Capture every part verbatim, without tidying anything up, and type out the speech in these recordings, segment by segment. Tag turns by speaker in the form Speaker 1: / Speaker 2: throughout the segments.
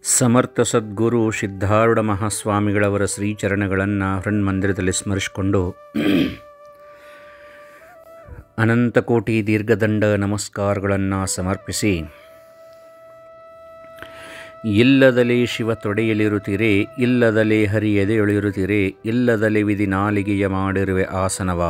Speaker 1: ಸಮರ್ಥ ಸದ್ಗುರು ಸಿದ್ಧಾರೂಢ ಮಹಾಸ್ವಾಮಿಗಳವರ ಶ್ರೀಚರಣಗಳನ್ನು ಹೃನ್ಮಂದಿರದಲ್ಲಿ ಸ್ಮರಿಸಿಕೊಂಡು ಅನಂತಕೋಟಿ ದೀರ್ಘದಂಡ ನಮಸ್ಕಾರಗಳನ್ನು ಸಮರ್ಪಿಸಿ, ಇಲ್ಲದಲೇ ಶಿವ ತೊಡೆಯಲಿರುತ್ತೀರೆ, ಇಲ್ಲದಲೇ ಹರಿ ಎದೆಯೊಳಿರುತ್ತೀರೆ, ಇಲ್ಲದಲೇ ವಿಧಿ ನಾಲಿಗೆಯ ಮಾಡಿರುವೆ ಆಸನವ,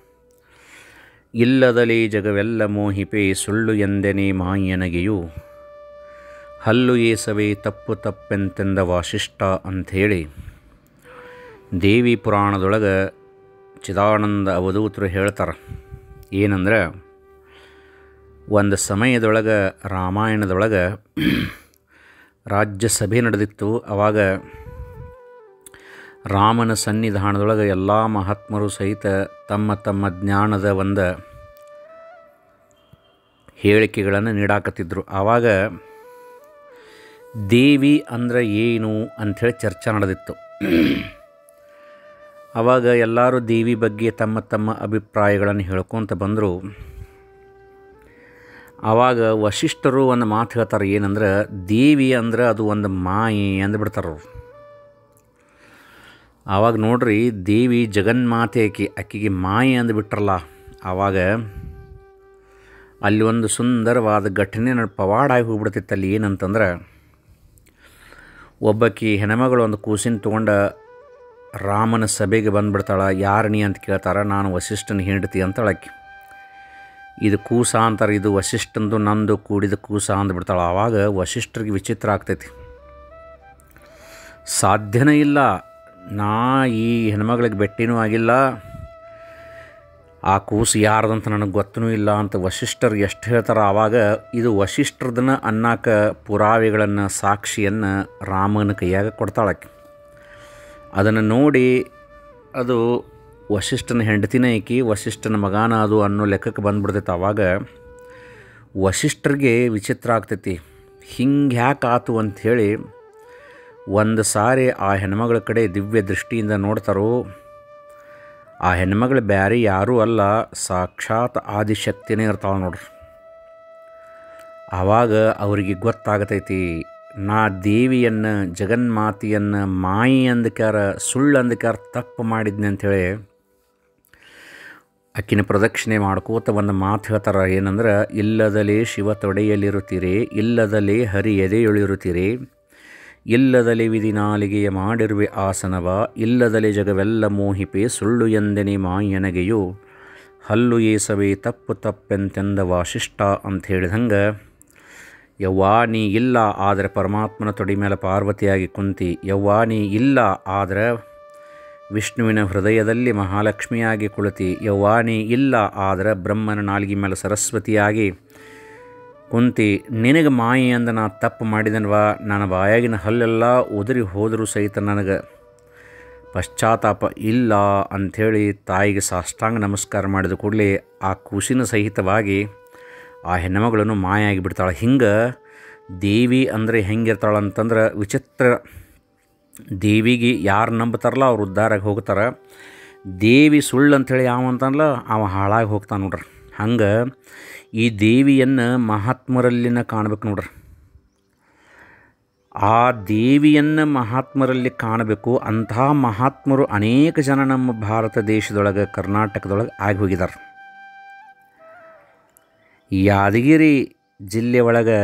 Speaker 1: ಇಲ್ಲದಲೇ ಜಗವೆಲ್ಲ ಮೋಹಿಪೆ ಸುಳ್ಳು ಎಂದೆನೇ ಮಾಯನಗೆಯು, ಹಲ್ಲು ಏಸವೇ ತಪ್ಪು ತಪ್ಪೆಂತೆಂದ ವಾಸಿಷ್ಠ ಅಂಥೇಳಿ ದೇವಿ ಪುರಾಣದೊಳಗೆ ಚಿದಾನಂದ ಅವಧೂತರು ಹೇಳ್ತಾರೆ. ಏನಂದ್ರೆ, ಒಂದು ಸಮಯದೊಳಗೆ ರಾಮಾಯಣದೊಳಗೆ ರಾಜ್ಯಸಭೆ ನಡೆದಿತ್ತು. ಆವಾಗ ರಾಮನ ಸನ್ನಿಧಾನದೊಳಗೆ ಎಲ್ಲ ಮಹಾತ್ಮರು ಸಹಿತ ತಮ್ಮ ತಮ್ಮ ಜ್ಞಾನದ ಒಂದು ಹೇಳಿಕೆಗಳನ್ನು ನೀಡಾಕತ್ತಿದ್ರು. ಆವಾಗ ದೇವಿ ಅಂದರೆ ಏನು ಅಂಥೇಳಿ ಚರ್ಚೆ ನಡೆದಿತ್ತು. ಆವಾಗ ಎಲ್ಲರೂ ದೇವಿ ಬಗ್ಗೆ ತಮ್ಮ ತಮ್ಮ ಅಭಿಪ್ರಾಯಗಳನ್ನು ಹೇಳ್ಕೊತ ಬಂದರು. ಆವಾಗ ವಶಿಷ್ಠರು ಒಂದು ಮಾತು ಹೇಳ್ತಾರೆ. ಏನಂದ್ರೆ, ದೇವಿ ಅಂದ್ರೆ ಅದು ಒಂದು ಮಾಯೆ ಅಂದ್ಬಿಡ್ತಾರೆ ಅವರು. ಆವಾಗ ನೋಡ್ರಿ, ದೇವಿ ಜಗನ್ಮಾತೆ ಆಕಿ ಆಕೆಗೆ ಮಾಯೆ ಅಂದುಬಿಟ್ರಲ್ಲ. ಆವಾಗ ಅಲ್ಲಿ ಒಂದು ಸುಂದರವಾದ ಘಟನೆ ಪವಾಡ ಆಗಿ ಹೋಗ್ಬಿಡ್ತಿತ್ತು. ಅಲ್ಲಿ ಏನಂತಂದ್ರೆ, ಒಬ್ಬಾಕಿ ಹೆಣ್ಮಗಳು ಒಂದು ಕೂಸಿನ ತೊಗೊಂಡು ರಾಮನ ಸಭೆಗೆ ಬಂದುಬಿಡ್ತಾಳೆ. ಯಾರು ನೀ ಅಂತ ಕೇಳ್ತಾರೆ. ನಾನು ವಸಿಷ್ಠನ ಹೆಂಡತಿ ಅಂತೇಳಿ ಆಕಿ. ಇದು ಕೂಸ ಅಂತಾರೆ, ಇದು ವಸಿಷ್ಠಂದು ನಂದು ಕೂಡಿದ ಕೂಸ ಅಂದ್ಬಿಡ್ತಾಳೆ. ಆವಾಗ ವಸಿಷ್ಠರಿಗೆ ವಿಚಿತ್ರ ಆಗ್ತೈತಿ. ಸಾಧ್ಯನೇ ಇಲ್ಲ, ನಾ ಈ ಹೆಣ್ಮಗಳಿಗೆ ಭೇಟಿನೂ ಆಗಿಲ್ಲ, ಆ ಕೂಸು ಯಾರ್ದಂತ ನನಗೆ ಗೊತ್ತೂ ಇಲ್ಲ ಅಂತ ವಸಿಷ್ಠರು ಎಷ್ಟು ಹೇಳ್ತಾರೆ. ಆವಾಗ ಇದು ವಸಿಷ್ಠರದನ್ನ ಅನ್ನಕ ಪುರಾವೆಗಳನ್ನು ಸಾಕ್ಷಿಯನ್ನು ರಾಮನ ಕೈಯಾಗ ಕೊಡ್ತಾಳಕ್ಕೆ. ಅದನ್ನು ನೋಡಿ ಅದು ವಸಿಷ್ಠನ ಹೆಂಡತಿನೇ ಆಕಿ, ವಸಿಷ್ಠನ ಮಗಾನ ಅದು ಅನ್ನೋ ಲೆಕ್ಕಕ್ಕೆ ಬಂದುಬಿಡ್ತೈತೆ. ಆವಾಗ ವಸಿಷ್ಠರಿಗೆ ವಿಚಿತ್ರ ಆಗ್ತೈತಿ. ಹಿಂಗೆ ಯಾಕೆ ಆತು ಅಂಥೇಳಿ ಒಂದು ಸಾರಿ ಆ ಹೆಣ್ಮಗಳ ಕಡೆ ದಿವ್ಯ ದೃಷ್ಟಿಯಿಂದ ನೋಡ್ತಾರೋ. ಆ ಹೆಣ್ಮಗಳು ಬ್ಯಾರೆ ಯಾರೂ ಅಲ್ಲ, ಸಾಕ್ಷಾತ್ ಆದಿಶಕ್ತಿನೇ ಇರ್ತಾಳೆ ನೋಡ್ರಿ. ಆವಾಗ ಅವರಿಗೆ ಗೊತ್ತಾಗತೈತಿ, ನಾ ದೇವಿಯನ್ನು ಜಗನ್ಮಾತೆಯನ್ನು ಮಾಯಿ ಅಂದಕ್ಯಾರ ಸುಳ್ಳು ಅಂದಕ್ಯಾರ ತಪ್ಪು ಮಾಡಿದ್ನಿ ಅಂಥೇಳಿ ಆಕಿನ ಪ್ರದಕ್ಷಿಣೆ ಮಾಡ್ಕೋತ ಒಂದು ಮಾತು ಹೇಳ್ತಾರೆ. ಏನಂದ್ರೆ, ಇಲ್ಲದಲೇ ಶಿವ ತೊಡೆಯಲಿರುತ್ತೀರೆ, ಇಲ್ಲದಲೇ ಹರಿ ಎದೆಯೊಳಿರುತ್ತೀರೆ, ಇಲ್ಲದಲೇ ವಿಧಿ ನಾಲಿಗೆಯ ಮಾಡಿರುವೆ ಆಸನವ, ಇಲ್ಲದಲೇ ಜಗವೆಲ್ಲ ಮೋಹಿಪೆ ಸುಳ್ಳು ಎಂದೆನೇ ಮಾಯನಗೆಯು, ಹಲ್ಲು ಏಸವೇ ತಪ್ಪು ತಪ್ಪೆಂತೆಂದ ವಾಸಿಷ್ಠ ಅಂತ ಹೇಳಿದಂಗೆ, ಯವ್ವಾ ನೀ ಇಲ್ಲ ಆದರೆ ಪರಮಾತ್ಮನ ತೊಡೆ ಮೇಲೆ ಪಾರ್ವತಿಯಾಗಿ ಕುಂತಿ, ಯವ್ವಾ ನೀ ಇಲ್ಲ ಆದರೆ ವಿಷ್ಣುವಿನ ಹೃದಯದಲ್ಲಿ ಮಹಾಲಕ್ಷ್ಮಿಯಾಗಿ ಕುಳಿತಿ, ಯವ್ವಾ ನೀ ಇಲ್ಲ ಆದರೆ ಬ್ರಹ್ಮನ ನಾಲಿಗೆ ಮೇಲೆ ಸರಸ್ವತಿಯಾಗಿ ಕುಂತಿ, ನಿನಗೆ ಮಾಯಿ ಅಂದ ನಾ ತಪ್ಪು ಮಾಡಿದನ್ವಾ, ನನ್ನ ಬಾಯಾಗಿನ ಹಲ್ಲೆಲ್ಲ ಉದುರಿ ಹೋದರೂ ಸಹಿತ ನನಗೆ ಪಶ್ಚಾತ್ತಾಪ ಇಲ್ಲ ಅಂಥೇಳಿ ತಾಯಿಗೆ ಸಾಷ್ಟಾಂಗ ನಮಸ್ಕಾರ ಮಾಡಿದ ಕೂಡಲೇ ಆ ಕೂಸಿನ ಸಹಿತವಾಗಿ ಆ ಹೆಣ್ಣುಮಗಳನ್ನು ಮಾಯ ಆಗಿಬಿಡ್ತಾಳೆ. ಹಿಂಗೆ ದೇವಿ ಅಂದರೆ ಹೆಂಗಿರ್ತಾಳಂತಂದ್ರೆ ವಿಚಿತ್ರ. ದೇವಿಗೆ ಯಾರು ನಂಬ್ತಾರಲ್ಲ ಅವ್ರು ಉದ್ಧಾರಾಗಿ ಹೋಗ್ತಾರೆ. ದೇವಿ ಸುಳ್ಳು ಅಂಥೇಳಿ ಯಾವ ಅಂತಂದ್ಲ ಅವ ಹಾಳಾಗಿ ಹೋಗ್ತಾನೆ ನೋಡ್ರಿ. ಹಂಗೆ ಈ ದೇವಿಯನ್ನು ಮಹಾತ್ಮರಲ್ಲಿನ ಕಾಣಬೇಕು ನೋಡ್ರಿ. ಆ ದೇವಿಯನ್ನು ಮಹಾತ್ಮರಲ್ಲಿ ಕಾಣಬೇಕು. ಅಂತಹ ಮಹಾತ್ಮರು ಅನೇಕ ಜನ ನಮ್ಮ ಭಾರತ ದೇಶದೊಳಗೆ ಕರ್ನಾಟಕದೊಳಗೆ ಆಗಿ ಹೋಗಿದ್ದಾರೆ. ಯಾದಗಿರಿ ಜಿಲ್ಲೆ ಒಳಗೆ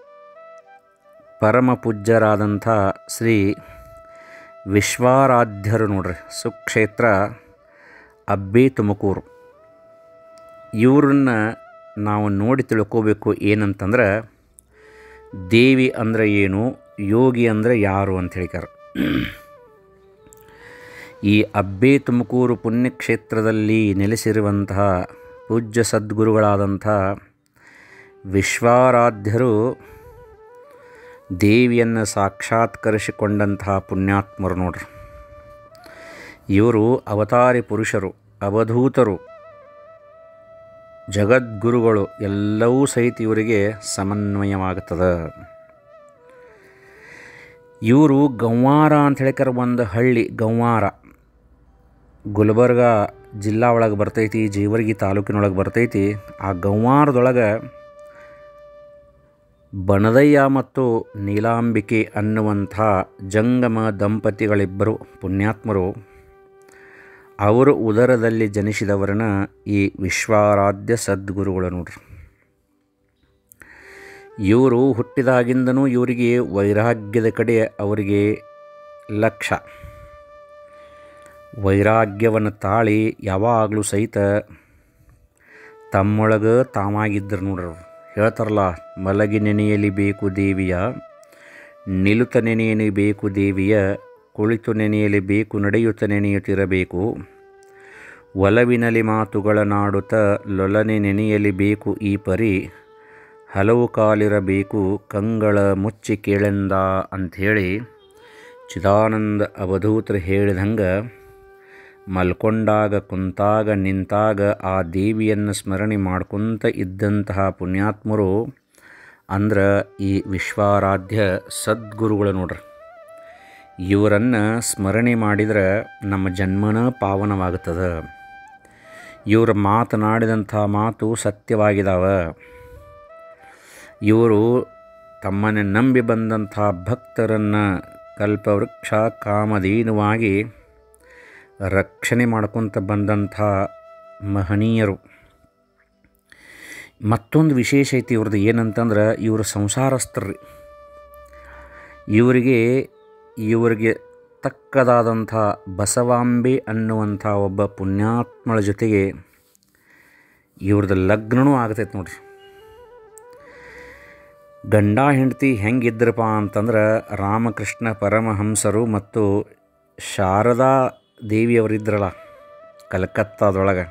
Speaker 1: ಪರಮ ಪೂಜ್ಯರಾದಂಥ ಶ್ರೀ ವಿಶ್ವಾರಾಧ್ಯರು ನೋಡ್ರಿ, ಸುಕ್ಷೇತ್ರ ಅಬ್ಬೆ ತುಮಕೂರು. ಇವ್ರನ್ನ ನಾವು ನೋಡಿ ತಿಳ್ಕೋಬೇಕು. ಏನಂತಂದ್ರೆ, ದೇವಿ ಅಂದರೆ ಏನು, ಯೋಗಿ ಅಂದರೆ ಯಾರು ಅಂತ ಹೇಳ್ತಾರೆ. ಈ ಅಬ್ಬೆ ತುಮಕೂರು ಪುಣ್ಯಕ್ಷೇತ್ರದಲ್ಲಿ ನೆಲೆಸಿರುವಂತಹ ಪೂಜ್ಯ ಸದ್ಗುರುಗಳಾದಂಥ ವಿಶ್ವಾರಾಧ್ಯರು ದೇವಿಯನ್ನು ಸಾಕ್ಷಾತ್ಕರಿಸಿಕೊಂಡಂತಹ ಪುಣ್ಯಾತ್ಮರು ನೋಡ್ರಿ. ಇವರು ಅವತಾರಿ ಪುರುಷರು, ಅವಧೂತರು, ಜಗದ್ಗುರುಗಳು ಎಲ್ಲವೂ ಸಹಿತ ಇವರಿಗೆ ಸಮನ್ವಯವಾಗುತ್ತದೆ. ಇವರು ಗಂವಾರ ಅಂತ ಹೇಳಿಕರ ಒಂದು ಹಳ್ಳಿ, ಗಂವಾರ ಗುಲ್ಬರ್ಗ ಜಿಲ್ಲಾ ಒಳಗೆ ಬರ್ತೈತಿ, ಜೇವರ್ಗಿ ತಾಲೂಕಿನೊಳಗೆ ಬರ್ತೈತಿ. ಆ ಗಂವಾರದೊಳಗೆ ಬನದಯ್ಯ ಮತ್ತು ನೀಲಾಂಬಿಕೆ ಅನ್ನುವಂಥ ಜಂಗಮ ದಂಪತಿಗಳಿಬ್ಬರು ಪುಣ್ಯಾತ್ಮರು. ಅವರು ಉದರದಲ್ಲಿ ಜನಿಸಿದವರನ್ನ ಈ ವಿಶ್ವಾರಾಧ್ಯ ಸದ್ಗುರುಗಳು ನೋಡ್ರಿ. ಇವರು ಹುಟ್ಟಿದಾಗಿಂದನೂ ಇವರಿಗೆ ವೈರಾಗ್ಯದ ಕಡೆ ಅವರಿಗೆ ಲಕ್ಷ್ಯ. ವೈರಾಗ್ಯವನ್ನು ತಾಳಿ ಯಾವಾಗಲೂ ಸಹಿತ ತಮ್ಮೊಳಗೆ ತಾವಾಗಿದ್ದರು ನೋಡ್ರಿ. ಹೇಳ್ತಾರಲ್ಲ, ಮಲಗಿ ನೆನೆಯಲಿ ಬೇಕು ದೇವಿಯ, ನಿಲುತ ನೆನೆಯಲಿ ಬೇಕು ದೇವಿಯ, ಕುಳಿತು ನೆನೆಯಲಿ ಬೇಕು ನಡೆಯುತ್ತ ನೆನೆಯುತ್ತಿರಬೇಕು, ಒಲವಿನಲಿ ಮಾತುಗಳ ನಾಡುತ್ತ ಲೊಲನೆ ನೆನೆಯಲಿ ಬೇಕು ಈ ಪರಿ, ಹಲವು ಕಾಲಿರಬೇಕು ಕಂಗಳ ಮುಚ್ಚಿ ಕೇಳೆಂದ ಅಂಥೇಳಿ ಚಿದಾನಂದ ಅವಧೂತರು ಹೇಳಿದಂಗೆ ಮಲ್ಕೊಂಡಾಗ ಕುಂತಾಗ ನಿಂತಾಗ ಆ ದೇವಿಯನ್ನು ಸ್ಮರಣೆ ಮಾಡ್ಕೊತ ಇದ್ದಂತಹ ಪುಣ್ಯಾತ್ಮರು ಅಂದ್ರೆ ಈ ವಿಶ್ವಾರಾಧ್ಯ ಸದ್ಗುರುಗಳು ನೋಡ್ರಿ. ಇವರನ್ನು ಸ್ಮರಣೆ ಮಾಡಿದ್ರೆ ನಮ್ಮ ಜನ್ಮನ ಪಾವನವಾಗುತ್ತದೆ. ಇವರು ಮಾತನಾಡಿದಂಥ ಮಾತು ಸತ್ಯವಾಗಿದ್ದಾವೆ. ಇವರು ತಮ್ಮನ್ನು ನಂಬಿ ಬಂದಂಥ ಭಕ್ತರನ್ನು ಕಲ್ಪವೃಕ್ಷ ಕಾಮಧೇನುವಾಗಿ ರಕ್ಷಣೆ ಮಾಡ್ಕೊತ ಬಂದಂಥ ಮಹನೀಯರು. ಮತ್ತೊಂದು ವಿಶೇಷ ಐತಿ ಇವ್ರದ್ದು ಏನಂತಂದ್ರೆ, ಇವರು ಸಂಸಾರಸ್ಥರು. ಇವರಿಗೆ ಇವರಿಗೆ ತಕ್ಕದಾದಂಥ ಬಸವಾಂಬೆ ಅನ್ನುವಂಥ ಒಬ್ಬ ಪುಣ್ಯಾತ್ಮಳ ಜೊತೆಗೆ ಇವ್ರದ್ದು ಲಗ್ನವೂ ಆಗ್ತೈತೆ ನೋಡ್ರಿ. ಗಂಡ ಹೆಂಡತಿ ಹೆಂಗಿದ್ರಪ್ಪ ಅಂತಂದ್ರೆ, ರಾಮಕೃಷ್ಣ ಪರಮಹಂಸರು ಮತ್ತು ಶಾರದಾ ದೇವಿಯವರಿದ್ರಲ್ಲ ಕಲ್ಕತ್ತಾದೊಳಗೆ.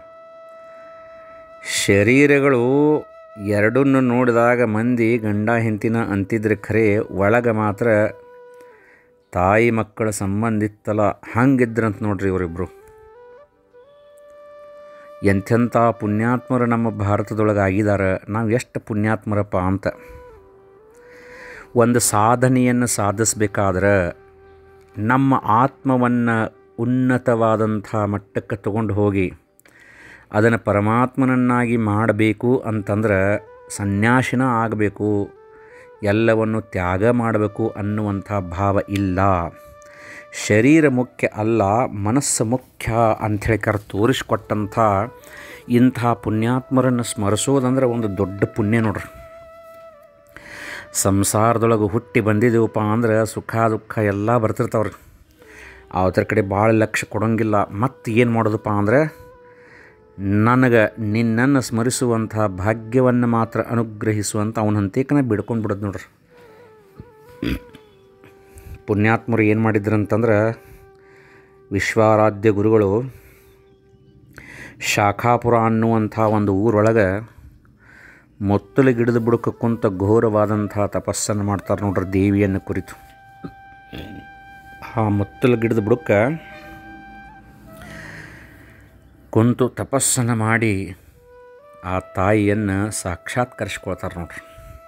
Speaker 1: ಶರೀರಗಳು ಎರಡನ್ನು ನೋಡಿದಾಗ ಮಂದಿ ಗಂಡ ಹೆಂಡತಿನ ಅಂತಿದ್ರೆ ಖರೆ, ಒಳಗೆ ಮಾತ್ರ ತಾಯಿ ಮಕ್ಕಳ ಸಂಬಂಧ ಇತ್ತಲ್ಲ ಹಂಗಿದ್ರಂತ ನೋಡ್ರಿ ಇವರಿಬ್ಬರು. ಎಂಥೆಂಥ ಪುಣ್ಯಾತ್ಮರು ನಮ್ಮ ಭಾರತದೊಳಗೆ ಆಗಿದ್ದಾರೆ. ನಾವು ಎಷ್ಟು ಪುಣ್ಯಾತ್ಮರಪ್ಪ ಅಂತ. ಒಂದು ಸಾಧನೆಯನ್ನು ಸಾಧಿಸಬೇಕಾದ್ರೆ ನಮ್ಮ ಆತ್ಮವನ್ನು ಉನ್ನತವಾದಂಥ ಮಟ್ಟಕ್ಕೆ ತಗೊಂಡು ಹೋಗಿ ಅದನ್ನು ಪರಮಾತ್ಮನನ್ನಾಗಿ ಮಾಡಬೇಕು ಅಂತಂದ್ರೆ ಸನ್ಯಾಸಿನ ಆಗಬೇಕು, ಎಲ್ಲವನ್ನು ತ್ಯಾಗ ಮಾಡಬೇಕು ಅನ್ನುವಂಥ ಭಾವ ಇಲ್ಲ. ಶರೀರ ಮುಖ್ಯ ಅಲ್ಲ, ಮನಸ್ಸು ಮುಖ್ಯ ಅಂಥೇಳಿ ಕರ್ ತೋರಿಸ್ಕೊಟ್ಟಂಥ ಇಂಥ ಪುಣ್ಯಾತ್ಮರನ್ನು ಸ್ಮರಿಸೋದಂದ್ರೆ ಒಂದು ದೊಡ್ಡ ಪುಣ್ಯ ನೋಡ್ರಿ. ಸಂಸಾರದೊಳಗೆ ಹುಟ್ಟಿ ಬಂದಿದ್ದೇವಪ್ಪ ಅಂದ್ರೆ ಸುಖ ದುಃಖ ಎಲ್ಲ ಬರ್ತಿರ್ತಾವ್ರಿ. ಅವತ್ತರ ಕಡೆ ಭಾಳ ಲಕ್ಷ್ಯ ಕೊಡೋಂಗಿಲ್ಲ. ಮತ್ತು ಏನು ಮಾಡೋದಪ್ಪ ಅಂದರೆ, ನನಗೆ ನಿನ್ನನ್ನು ಸ್ಮರಿಸುವಂಥ ಭಾಗ್ಯವನ್ನು ಮಾತ್ರ ಅನುಗ್ರಹಿಸುವಂಥ ಅವನ ಹಂತೇಕನ ಬಿಡ್ಕೊಂಡು ಬಿಡೋದು ನೋಡ್ರಿ. ಪುಣ್ಯಾತ್ಮರು ಏನು ಮಾಡಿದ್ರಂತಂದ್ರೆ, ವಿಶ್ವಾರಾಧ್ಯ ಗುರುಗಳು ಶಾಖಾಪುರ ಅನ್ನುವಂಥ ಒಂದು ಊರೊಳಗೆ ಮೊತ್ತಲು ಗಿಡದ ಬುಡಕ್ಕೆ ಕುಂತ ಘೋರವಾದಂಥ ತಪಸ್ಸನ್ನು ಮಾಡ್ತಾರೆ ನೋಡ್ರಿ ದೇವಿಯನ್ನು ಕುರಿತು. ಆ ಮೊತ್ತಲು ಗಿಡದ ಬುಡಕ್ಕೆ ಕುಂತು ತಪಸ್ಸನ್ನು ಮಾಡಿ ಆ ತಾಯಿಯನ್ನು ಸಾಕ್ಷಾತ್ಕರಿಸ್ಕೊಳ್ತಾರೆ ನೋಡ್ರಿ.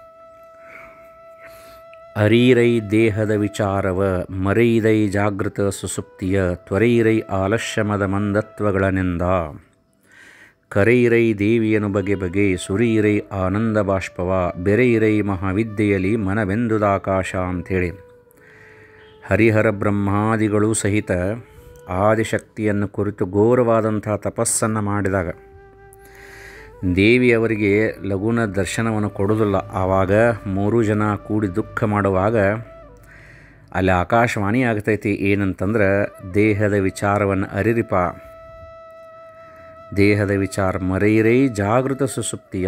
Speaker 1: ಅರೀರೈ ದೇಹದ ವಿಚಾರವ, ಮರೆಯಿದೈ ಜಾಗೃತ ಸುಸುಪ್ತಿಯ, ತ್ವರೈರೈ ಆಲಸ್ಯಮದ ಮಂದತ್ವಗಳನೆಂದ, ಕರೈರೈ ದೇವಿಯನು ಬಗೆ ಬಗೆ, ಸುರೀರೈ ಆನಂದ ಬಾಷ್ಪವ, ಬೆರೆಯಿರೈ ಮಹಾವಿದ್ಯೆಯಲ್ಲಿ ಮನವೆಂದುದಾಕಾಶ ಅಂಥೇಳಿ ಹರಿಹರ ಬ್ರಹ್ಮಾದಿಗಳು ಸಹಿತ ಆದಿಶಕ್ತಿಯನ್ನು ಕುರಿತು ಘೋರವಾದಂಥ ತಪಸ್ಸನ್ನು ಮಾಡಿದಾಗ ದೇವಿಯವರಿಗೆ ಲಘುನ ದರ್ಶನವನ್ನು ಕೊಡೋದಿಲ್ಲ. ಆವಾಗ ಮೂರು ಜನ ಕೂಡಿ ದುಃಖ ಮಾಡುವಾಗ ಅಲ್ಲಿ ಆಕಾಶವಾಣಿ ಆಗ್ತೈತಿ ಏನಂತಂದ್ರೆ, ದೇಹದ ವಿಚಾರವನ್ನು ಅರಿರಿಪ, ದೇಹದ ವಿಚಾರ ಮರೆಯಿರೈ ಜಾಗೃತ ಸುಸುಪ್ತಿಯ.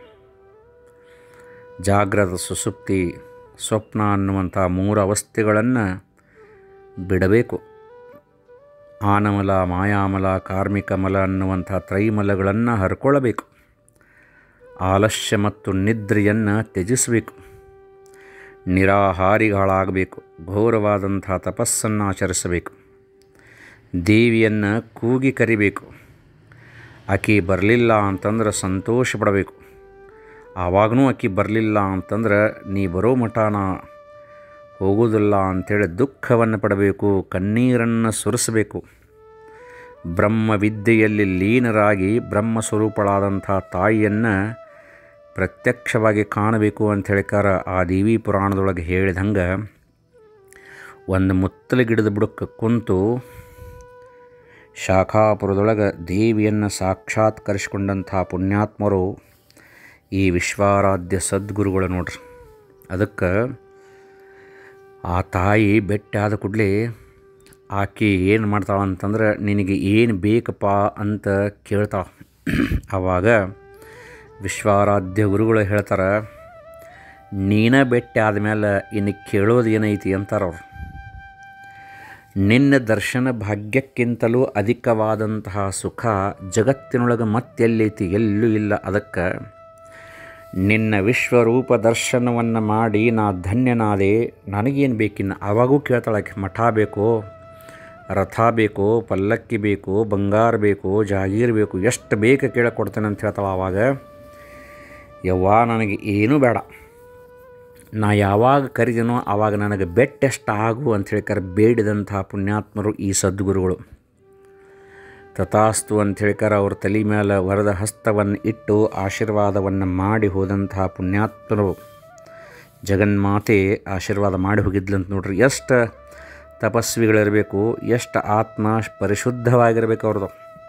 Speaker 1: ಜಾಗ್ರತ ಸುಸುಪ್ತಿ ಸ್ವಪ್ನ ಅನ್ನುವಂಥ ಮೂರು ಅವಸ್ಥೆಗಳನ್ನು ಬಿಡಬೇಕು. ಆನಮಲ ಮಾಯಾಮಲ ಕಾರ್ಮಿಕಮಲ ಅನ್ನುವಂಥ ತ್ರೈಮಲಗಳನ್ನು ಹರ್ಕೊಳ್ಳಬೇಕು. ಆಲಸ್ಯ ಮತ್ತು ನಿದ್ರೆಯನ್ನು ತ್ಯಜಿಸಬೇಕು. ನಿರಾಹಾರಿಗಳಾಗಬೇಕು. ಘೋರವಾದಂಥ ತಪಸ್ಸನ್ನು ಆಚರಿಸಬೇಕು. ದೇವಿಯನ್ನು ಕೂಗಿ ಕರಿಬೇಕು. ಆಕೆ ಬರಲಿಲ್ಲ ಅಂತಂದ್ರೆ ಸಂತೋಷ ಪಡಬೇಕು. ಆವಾಗೂ ಆಕೆ ಬರಲಿಲ್ಲ ಅಂತಂದ್ರೆ ನೀ ಬರೋ ಮಠ ನಾ ಹೋಗೋದಿಲ್ಲ ಅಂಥೇಳಿ ದುಃಖವನ್ನು ಪಡಬೇಕು. ಕಣ್ಣೀರನ್ನು ಸುರಿಸಬೇಕು. ಬ್ರಹ್ಮವಿದ್ಯೆಯಲ್ಲಿ ಲೀನರಾಗಿ ಬ್ರಹ್ಮಸ್ವರೂಪಳಾದಂಥ ತಾಯಿಯನ್ನು ಪ್ರತ್ಯಕ್ಷವಾಗಿ ಕಾಣಬೇಕು ಅಂತ ಹೇಳಿಕಾರ ಆ ದೇವಿ ಪುರಾಣದೊಳಗೆ ಹೇಳಿದಂಗೆ ಒಂದು ಮುತ್ತಲ ಗಿಡದ ಬುಡಕ್ಕೆ ಕುಂತು ಶಾಖಾಪುರದೊಳಗೆ ದೇವಿಯನ್ನು ಸಾಕ್ಷಾತ್ಕರಿಸಿಕೊಂಡಂಥ ಪುಣ್ಯಾತ್ಮರು ಈ ವಿಶ್ವಾರಾಧ್ಯ ಸದ್ಗುರುಗಳು ನೋಡ್ರಿ. ಅದಕ್ಕೆ ಆ ತಾಯಿ ಭೇಟಿ ಆದ ಕೂಡಲೇ ಆಕೆ ಏನು ಮಾಡ್ತಾಳೆ ಅಂತಂದ್ರೆ, ನಿನಗೆ ಏನು ಬೇಕಪ್ಪ ಅಂತ ಕೇಳ್ತಾಳೆ. ಆವಾಗ ವಿಶ್ವಾರಾಧ್ಯ ಗುರುಗಳು ಹೇಳ್ತಾರೆ, ನೀನ ಭೇಟಿ ಆದಮೇಲೆ ಇನ್ನು ಕೇಳೋದು ಏನೈತಿ ಅಂತಾರವ್ರು. ನಿನ್ನ ದರ್ಶನ ಭಾಗ್ಯಕ್ಕಿಂತಲೂ ಅಧಿಕವಾದಂತಹ ಸುಖ ಜಗತ್ತಿನೊಳಗೆ ಮತ್ತೆಲ್ಲೈತಿ, ಎಲ್ಲೂ ಇಲ್ಲ. ಅದಕ್ಕೆ ನಿನ್ನ ವಿಶ್ವರೂಪ ದರ್ಶನವನ್ನು ಮಾಡಿ ನಾ ಧನ್ಯನಾದೆ, ನನಗೇನು ಬೇಕಿನ್ನು. ಆವಾಗೂ ಕೇಳ್ತಾಳಕ್ಕೆ, ಮಠ ಬೇಕೋ, ರಥ ಬೇಕೋ, ಪಲ್ಲಕ್ಕಿ ಬೇಕೋ, ಬಂಗಾರ ಬೇಕೋ, ಜಾಗೀರ್ ಬೇಕು, ಎಷ್ಟು ಬೇಕು ಕೇಳಿ ಕೊಡ್ತೇನೆ ಅಂತ ಹೇಳ್ತಾಳೆ. ಆವಾಗ ಯವ್ವ ನನಗೆ ಏನೂ ಬೇಡ, ನಾ ಯಾವಾಗ ಕರಿದೀನೋ ಆವಾಗ ನನಗೆ ಬೆಟ್ಟೆಷ್ಟು ಆಗು ಅಂಥೇಳಿ ಕರೆ ಬೇಡಿದಂಥ ಪುಣ್ಯಾತ್ಮರು ಈ ಸದ್ಗುರುಗಳು. ತಥಾಸ್ತು ಅಂಥೇಳಿಕರ ಅವ್ರ ತಲೆ ಮೇಲೆ ವರದ ಹಸ್ತವನ್ನು ಇಟ್ಟು ಆಶೀರ್ವಾದವನ್ನು ಮಾಡಿ ಹೋದಂತಹ ಪುಣ್ಯಾತ್ಮರು ಜಗನ್ಮಾತೆ ಆಶೀರ್ವಾದ ಮಾಡಿ ಹೋಗಿದ್ಲಂತ ನೋಡ್ರಿ. ಎಷ್ಟು ತಪಸ್ವಿಗಳಿರಬೇಕು, ಎಷ್ಟು ಆತ್ಮ ಪರಿಶುದ್ಧವಾಗಿರಬೇಕು ಅವ್ರದ್ದು.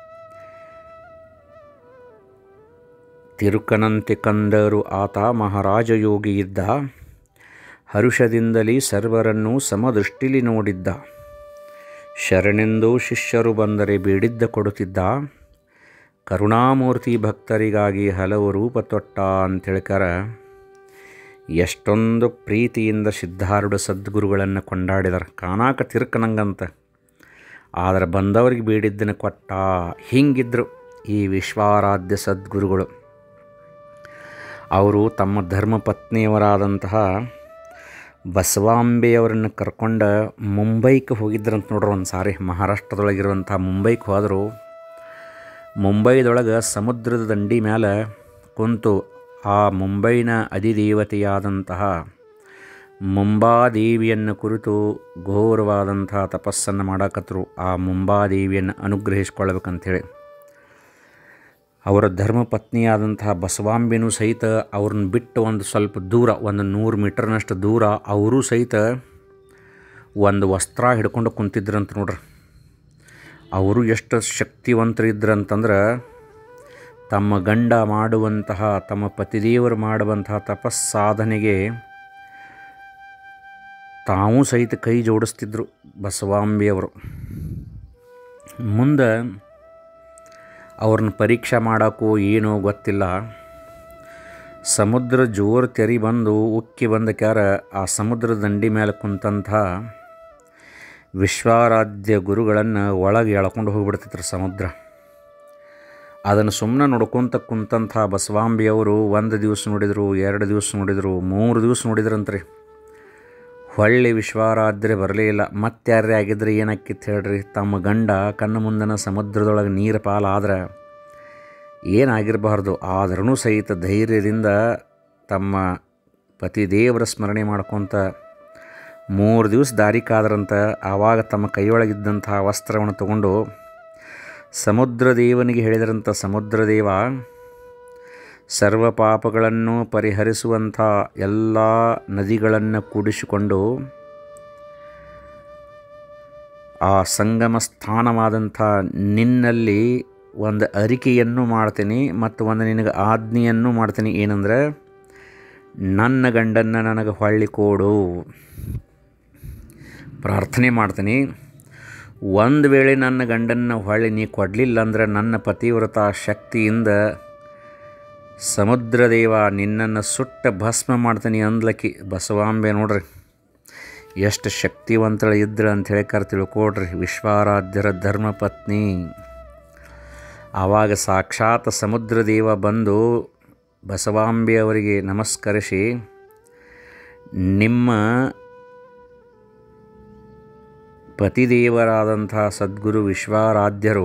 Speaker 1: ತಿರುಕನಂತೆ ಕಂದರು ಆತ ಮಹಾರಾಜ ಯೋಗಿ ಇದ್ದ, ಹರುಷದಿಂದಲೇ ಸರ್ವರನ್ನೂ ಸಮದೃಷ್ಟಿಲಿ ನೋಡಿದ್ದ, ಶರಣೆಂದು ಶಿಷ್ಯರು ಬಂದರೆ ಬೇಡಿದ್ದ ಕೊಡುತ್ತಿದ್ದ, ಕರುಣಾಮೂರ್ತಿ ಭಕ್ತರಿಗಾಗಿ ಹಲವು ರೂಪ ತೊಟ್ಟ ಅಂಥೇಳ್ಕರ ಎಷ್ಟೊಂದು ಪ್ರೀತಿಯಿಂದ ಸಿದ್ಧಾರೂಢ ಸದ್ಗುರುಗಳನ್ನು ಕೊಂಡಾಡಿದಾರೆ. ಕಾಣಾಕ ತಿರ್ಕನಂಗಂತ, ಆದರೆ ಬಂದವ್ರಿಗೆ ಬೇಡಿದ್ದನ್ನು ಕೊಟ್ಟ. ಹಿಂಗಿದ್ರು ಈ ವಿಶ್ವಾರಾಧ್ಯ ಸದ್ಗುರುಗಳು. ಅವರು ತಮ್ಮ ಧರ್ಮಪತ್ನಿಯವರಾದಂತಹ ಬಸವಾಂಬೆಯವರನ್ನು ಕರ್ಕೊಂಡು ಮುಂಬೈಗೆ ಹೋಗಿದ್ರಂತ ನೋಡ್ರಿ. ಒಂದು ಸಾರಿ ಮಹಾರಾಷ್ಟ್ರದೊಳಗಿರುವಂಥ ಮುಂಬೈಗೆ ಹೋದರು. ಮುಂಬೈದೊಳಗೆ ಸಮುದ್ರದ ದಂಡಿ ಮೇಲೆ ಕುಂತು ಆ ಮುಂಬೈನ ಅಧಿದೇವತೆಯಾದಂತಹ ಮುಂಬಾದೇವಿಯನ್ನು ಕುರಿತು ಘೋರವಾದಂತಹ ತಪಸ್ಸನ್ನು ಮಾಡಕತ್ತರು. ಆ ಮುಂಬಾದೇವಿಯನ್ನು ಅನುಗ್ರಹಿಸ್ಕೊಳ್ಬೇಕಂಥೇಳಿ ಅವರ ಧರ್ಮಪತ್ನಿಯಾದಂತಹ ಬಸವಾಂಬೆನೂ ಸಹಿತ ಅವ್ರನ್ನ ಬಿಟ್ಟು ಒಂದು ಸ್ವಲ್ಪ ದೂರ, ಒಂದು ನೂರು ಮೀಟರ್ನಷ್ಟು ದೂರ ಅವರೂ ಸಹಿತ ಒಂದು ವಸ್ತ್ರ ಹಿಡ್ಕೊಂಡು ಕುಂತಿದ್ರಂತ ನೋಡ್ರಿ. ಅವರು ಎಷ್ಟು ಶಕ್ತಿವಂತರಿದ್ರಂತಂದ್ರೆ ತಮ್ಮ ಗಂಡ ಮಾಡುವಂತಹ, ತಮ್ಮ ಪತಿದೇವರು ಮಾಡುವಂತಹ ತಪಸ್ಸಾಧನೆಗೆ ತಾವೂ ಸಹಿತ ಕೈ ಜೋಡಿಸ್ತಿದ್ರು ಬಸವಾಂಬೆಯವರು. ಮುಂದೆ ಅವ್ರನ್ನ ಪರೀಕ್ಷೆ ಮಾಡೋಕ್ಕೂ ಏನೋ ಗೊತ್ತಿಲ್ಲ, ಸಮುದ್ರ ಜೋರು ತೆರಿ ಬಂದು ಉಕ್ಕಿ ಬಂದ ಕ್ಯಾರ ಆ ಸಮುದ್ರ ದಂಡಿ ಮೇಲೆ ಕುಂತಂಥ ವಿಶ್ವಾರಾಧ್ಯ ಗುರುಗಳನ್ನು ಒಳಗೆ ಎಳ್ಕೊಂಡು ಹೋಗಿಬಿಡ್ತಿದ್ರು ಸಮುದ್ರ. ಅದನ್ನು ಸುಮ್ಮನೆ ನೋಡ್ಕೊತ ಕುಂತಂಥ ಬಸವಾಂಬೆಯವರು ಒಂದು ದಿವಸ ನೋಡಿದರು, ಎರಡು ದಿವಸ ನೋಡಿದರು, ಮೂರು ದಿವಸ ನೋಡಿದ್ರಂತ್ರಿ. ಹೊಳ್ಳಿ ವಿಶ್ವಾರಾಧ್ಯ ಬರಲೇ ಇಲ್ಲ. ಮತ್ತಾರೇ ಆಗಿದ್ರೆ ಏನಾಕಿತ್ತು ಹೇಳ್ರಿ, ತಮ್ಮ ಗಂಡ ಕಣ್ಣು ಮುಂದನ ಸಮುದ್ರದೊಳಗೆ ನೀರು ಪಾಲಾದ್ರೆ ಏನಾಗಿರಬಾರ್ದು. ಆದ್ರೂ ಸಹಿತ ಧೈರ್ಯದಿಂದ ತಮ್ಮ ಪತಿದೇವರ ಸ್ಮರಣೆ ಮಾಡ್ಕೊತ ಮೂರು ದಿವಸ ದಾರಿ ಕಾದ್ರಂತ. ಆವಾಗ ತಮ್ಮ ಕೈಯೊಳಗಿದ್ದಂಥ ವಸ್ತ್ರವನ್ನು ತಗೊಂಡು ಸಮುದ್ರದೇವನಿಗೆ ಹೇಳಿದರಂಥ, ಸಮುದ್ರದೇವ ಸರ್ವ ಪಾಪಗಳನ್ನು ಪರಿಹರಿಸುವಂಥ ಎಲ್ಲ ನದಿಗಳನ್ನು ಕೂಡಿಸಿಕೊಂಡು ಆ ಸಂಗಮ ಸ್ಥಾನವಾದಂಥ ನಿನ್ನಲ್ಲಿ ಒಂದು ಅರಿಕೆಯನ್ನು ಮಾಡ್ತೀನಿ ಮತ್ತು ಒಂದು ನಿನಗೆ ಆಜ್ಞೆಯನ್ನು ಮಾಡ್ತೀನಿ. ಏನಂದರೆ, ನನ್ನ ಗಂಡನ್ನು ನನಗೆ ಹೊಳ್ಳಿ ಕೊಡು. ಪ್ರಾರ್ಥನೆ ಮಾಡ್ತೀನಿ, ಒಂದು ವೇಳೆ ನನ್ನ ಗಂಡನ್ನು ಹೊಳ್ಳಿ ನೀ ಕೊಡಲಿಲ್ಲ ಅಂದರೆ ನನ್ನ ಪತಿವ್ರತ ಶಕ್ತಿಯಿಂದ ಸಮುದ್ರದೇವ ನಿನ್ನನ್ನು ಸುಟ್ಟ ಭಸ್ಮ ಮಾಡ್ತೀನಿ ಅಂದ್ಲಕ್ಕಿ ಬಸವಾಂಬೆ. ನೋಡ್ರಿ ಎಷ್ಟು ಶಕ್ತಿವಂತಳು ಇದ್ರು ಅಂಥೇಳಿ ಕರ್ ತಿಳ್ಕೊಡ್ರಿ. ವಿಶ್ವಾರಾಧ್ಯರ ಧರ್ಮಪತ್ನಿ. ಆವಾಗ ಸಾಕ್ಷಾತ್ ಸಮುದ್ರದೇವ ಬಂದು ಬಸವಾಂಬೆಯವರಿಗೆ ನಮಸ್ಕರಿಸಿ, ನಿಮ್ಮ ಪತಿದೇವರಾದಂಥ ಸದ್ಗುರು ವಿಶ್ವಾರಾಧ್ಯರು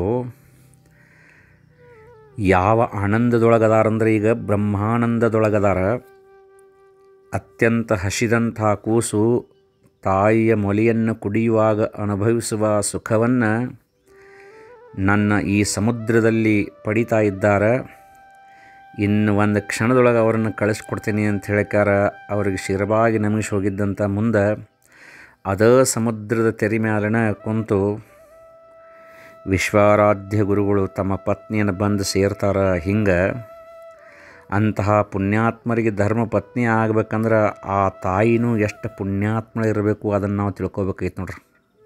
Speaker 1: ಯಾವ ಆನಂದದೊಳಗದಾರಂದ್ರೆ, ಈಗ ಬ್ರಹ್ಮಾನಂದದೊಳಗದಾರ. ಅತ್ಯಂತ ಹಸಿದಂಥ ಕೂಸು ತಾಯಿಯ ಮೊಲೆಯನ್ನು ಕುಡಿಯುವಾಗ ಅನುಭವಿಸುವ ಸುಖವನ್ನು ನನ್ನ ಈ ಸಮುದ್ರದಲ್ಲಿ ಪಡಿತಾ ಇದ್ದಾರೆ. ಇನ್ನು ಒಂದು ಕ್ಷಣದೊಳಗೆ ಅವರನ್ನು ಕಳಿಸ್ಕೊಡ್ತೀನಿ ಅಂತ ಹೇಳಿಕಾರ ಅವ್ರಿಗೆ ಶಿರವಾಗಿ ನಮಿಸಿ ಹೋಗಿದ್ದಂಥ ಮುಂದೆ ಅದೇ ಸಮುದ್ರದ ತೆರೆ ಮ್ಯಾಲನ ಕುಂತು ವಿಶ್ವಾರಾಧ್ಯ ಗುರುಗಳು ತಮ್ಮ ಪತ್ನಿಯನ್ನು ಬಂದು ಸೇರ್ತಾರೆ. ಹಿಂಗೆ ಅಂತಹ ಪುಣ್ಯಾತ್ಮರಿಗೆ ಧರ್ಮ ಪತ್ನಿ ಆಗ್ಬೇಕಂದ್ರೆ ಆ ತಾಯಿನೂ ಎಷ್ಟು ಪುಣ್ಯಾತ್ಮ ಇರಬೇಕು ಅದನ್ನು ನಾವು ತಿಳ್ಕೊಬೇಕೈತೆ ನೋಡ್ರಿ.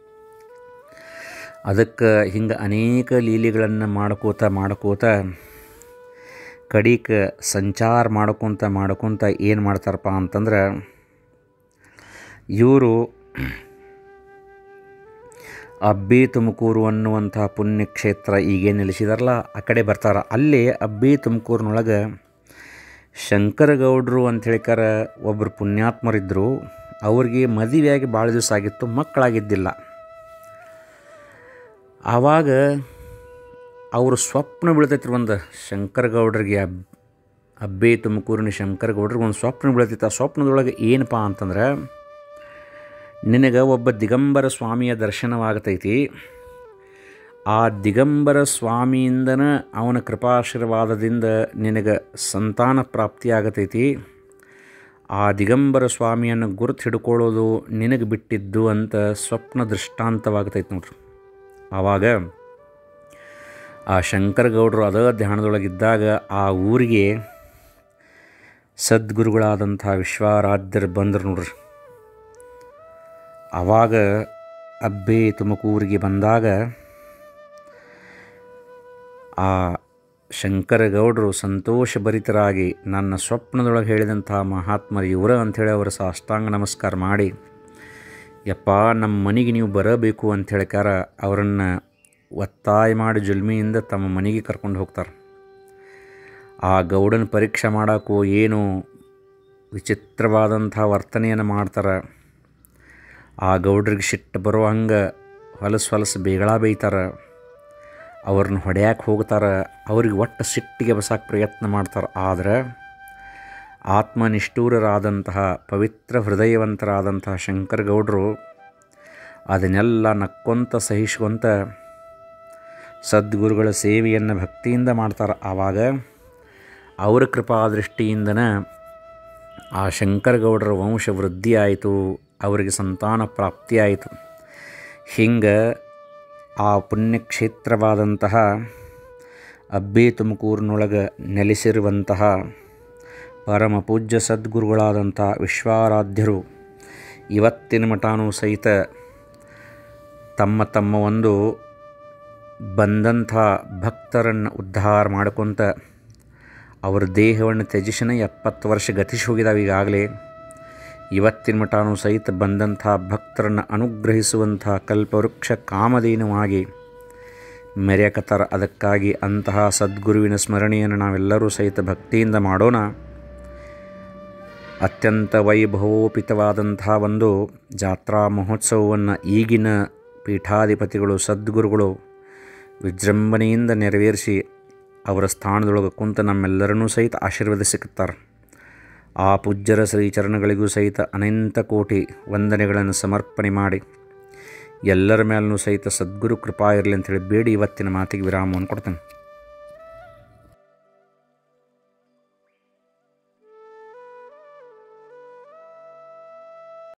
Speaker 1: ಅದಕ್ಕೆ ಹಿಂಗೆ ಅನೇಕ ಲೀಲೆಗಳನ್ನು ಮಾಡ್ಕೋತ ಮಾಡ್ಕೋತ ಕಡಿಕ ಸಂಚಾರ ಮಾಡ್ಕೊತ ಮಾಡ್ಕೊತ ಏನು ಮಾಡ್ತಾರಪ್ಪ ಅಂತಂದ್ರೆ ಇವರು ಅಬ್ಬಿ ತುಮಕೂರು ಅನ್ನುವಂಥ ಪುಣ್ಯಕ್ಷೇತ್ರ ಈಗೇನು ನಿಲ್ಲಿಸಿದಾರಲ್ಲ ಆ ಕಡೆ ಬರ್ತಾರೆ. ಅಲ್ಲಿ ಅಬ್ಬಿ ತುಮಕೂರಿನೊಳಗೆ ಶಂಕರಗೌಡರು ಅಂತ ಹೇಳಿಕಾರ ಒಬ್ಬರು ಪುಣ್ಯಾತ್ಮರಿದ್ದರು. ಅವ್ರಿಗೆ ಮದುವೆಯಾಗಿ ಭಾಳ ದಿವಸ ಆಗಿತ್ತು, ಮಕ್ಕಳಾಗಿದ್ದಿಲ್ಲ. ಆವಾಗ ಅವರು ಸ್ವಪ್ನ ಬೀಳ್ತೈತಿ. ಒಂದು ಶಂಕರಗೌಡರಿಗೆ ಅಬ್ ಅಬ್ಬಿ ತುಮಕೂರಿನ ಶಂಕರಗೌಡ್ರಿಗೆ ಒಂದು ಸ್ವಪ್ನ ಬೀಳ್ತೈತೆ. ಆ ಸ್ವಪ್ನದೊಳಗೆ ಏನಪ್ಪ ಅಂತಂದ್ರೆ ನಿನಗೆ ಒಬ್ಬ ದಿಗಂಬರ ಸ್ವಾಮಿಯ ದರ್ಶನವಾಗತೈತಿ. ಆ ದಿಗಂಬರ ಸ್ವಾಮಿಯಿಂದನ ಅವನ ಕೃಪಾಶೀರ್ವಾದದಿಂದ ನಿನಗೆ ಸಂತಾನ ಪ್ರಾಪ್ತಿಯಾಗತೈತಿ. ಆ ದಿಗಂಬರ ಸ್ವಾಮಿಯನ್ನು ಗುರುತು ಹಿಡ್ಕೊಳ್ಳೋದು ನಿನಗೆ ಬಿಟ್ಟಿದ್ದು ಅಂತ ಸ್ವಪ್ನ ದೃಷ್ಟಾಂತವಾಗತೈತಿ ನೋಡ್ರಿ. ಆವಾಗ ಆ ಶಂಕರಗೌಡರು ಅದ ಧ್ಯಾನದೊಳಗಿದ್ದಾಗ ಆ ಊರಿಗೆ ಸದ್ಗುರುಗಳಾದಂಥ ವಿಶ್ವಾರಾಧ್ಯರು ಬಂದರು ನೋಡ್ರಿ. ಆವಾಗ ಅಬ್ಬೆ ತುಮಕೂರಿಗೆ ಬಂದಾಗ ಆ ಶಂಕರಗೌಡರು ಸಂತೋಷಭರಿತರಾಗಿ ನನ್ನ ಸ್ವಪ್ನದೊಳಗೆ ಹೇಳಿದಂಥ ಮಹಾತ್ಮರು ಇವರ ಅಂಥೇಳಿ ಅವರ ಸಾಷ್ಟಾಂಗ ನಮಸ್ಕಾರ ಮಾಡಿ, ಯಪ್ಪ ನಮ್ಮ ಮನೆಗೆ ನೀವು ಬರಬೇಕು ಅಂತ ಹೇಳಿಕಾರ ಅವರನ್ನು ಒತ್ತಾಯ ಮಾಡಿ ಜುಲ್ಮಿಯಿಂದ ತಮ್ಮ ಮನೆಗೆ ಕರ್ಕೊಂಡು ಹೋಗ್ತಾರೆ. ಆ ಗೌಡನ ಪರೀಕ್ಷೆ ಮಾಡೋಕ್ಕೂ ಏನು ವಿಚಿತ್ರವಾದಂಥ ವರ್ತನೆಯನ್ನು ಮಾಡ್ತಾರೆ. ಆ ಗೌಡ್ರಿಗೆ ಸಿಟ್ಟು ಬರೋ ಹಂಗೆ ಹೊಲಸು ಹೊಲಸು ಬೇಗಳ ಬೈತಾರೆ. ಅವ್ರನ್ನ ಹೊಡೆಯಕ್ಕೆ ಹೋಗ್ತಾರೆ. ಅವ್ರಿಗೆ ಒಟ್ಟು ಸಿಟ್ಟಿಗೆ ಬಸಕ್ಕೆ ಪ್ರಯತ್ನ ಮಾಡ್ತಾರೆ. ಆದರೆ ಆತ್ಮನಿಷ್ಠೂರರಾದಂತಹ ಪವಿತ್ರ ಹೃದಯವಂತರಾದಂತಹ ಶಂಕರಗೌಡರು ಅದನ್ನೆಲ್ಲ ನಕ್ಕೊಂತ ಸಹಿಸ್ಕೊಂತ ಸದ್ಗುರುಗಳ ಸೇವೆಯನ್ನು ಭಕ್ತಿಯಿಂದ ಮಾಡ್ತಾರೆ. ಆವಾಗ ಅವರ ಕೃಪಾದೃಷ್ಟಿಯಿಂದನೇ ಆ ಶಂಕರಗೌಡರ ವಂಶ ವೃದ್ಧಿ ಆಯಿತು, ಅವರಿಗೆ ಸಂತಾನ ಪ್ರಾಪ್ತಿಯಾಯಿತು. ಹಿಂಗೆ ಆ ಪುಣ್ಯಕ್ಷೇತ್ರವಾದಂತಹ ಅಬ್ಬೆ ತುಮಕೂರಿನೊಳಗೆ ನೆಲೆಸಿರುವಂತಹ ಪರಮ ಪೂಜ್ಯ ಸದ್ಗುರುಗಳಾದಂಥ ವಿಶ್ವಾರಾಧ್ಯರು ಇವತ್ತಿನ ಮಠನೂ ಸಹಿತ ತಮ್ಮ ತಮ್ಮ ಒಂದು ಬಂದಂಥ ಭಕ್ತರನ್ನು ಉದ್ಧಾರ ಮಾಡ್ಕೊತ ಅವರ ದೇಹವನ್ನು ತ್ಯಜಿಸಿನ ಎಪ್ಪತ್ತು ವರ್ಷ ಗತಿಸಿ ಹೋಗಿದ್ದಾವೆ. ಈಗಾಗಲೇ ಇವತ್ತಿನ ಮಠನೂ ಸಹಿತ ಬಂದಂಥ ಭಕ್ತರನ್ನು ಅನುಗ್ರಹಿಸುವಂಥ ಕಲ್ಪವೃಕ್ಷ ಕಾಮಧೇನುವಾಗಿ ಮೆರೆಯಕತ್ತಾರ. ಅದಕ್ಕಾಗಿ ಅಂತಹ ಸದ್ಗುರುವಿನ ಸ್ಮರಣೆಯನ್ನು ನಾವೆಲ್ಲರೂ ಸಹಿತ ಭಕ್ತಿಯಿಂದ ಮಾಡೋಣ. ಅತ್ಯಂತ ವೈಭವೋಪಿತವಾದಂಥ ಒಂದು ಜಾತ್ರಾ ಮಹೋತ್ಸವವನ್ನು ಈಗಿನ ಪೀಠಾಧಿಪತಿಗಳು ಸದ್ಗುರುಗಳು ವಿಜೃಂಭಣೆಯಿಂದ ನೆರವೇರಿಸಿ ಅವರ ಸ್ಥಾನದೊಳಗೆ ಕುಂತ ನಮ್ಮೆಲ್ಲರನ್ನೂ ಸಹಿತ ಆಶೀರ್ವದಿಸುತ್ತಾರೆ. ಆ ಪೂಜ್ಯರ ಶ್ರೀಚರಣಗಳಿಗೂ ಸಹಿತ ಅನಂತ ಕೋಟಿ ವಂದನೆಗಳನ್ನು ಸಮರ್ಪಣೆ ಮಾಡಿ ಎಲ್ಲರ ಮೇಲೂ ಸಹಿತ ಸದ್ಗುರು ಕೃಪಾ ಇರಲಿ ಅಂಥೇಳಿ ಬೇಡಿ ಇವತ್ತಿನ ಮಾತಿಗೆ ವಿರಾಮವನ್ನು ಕೊಡ್ತೇನೆ.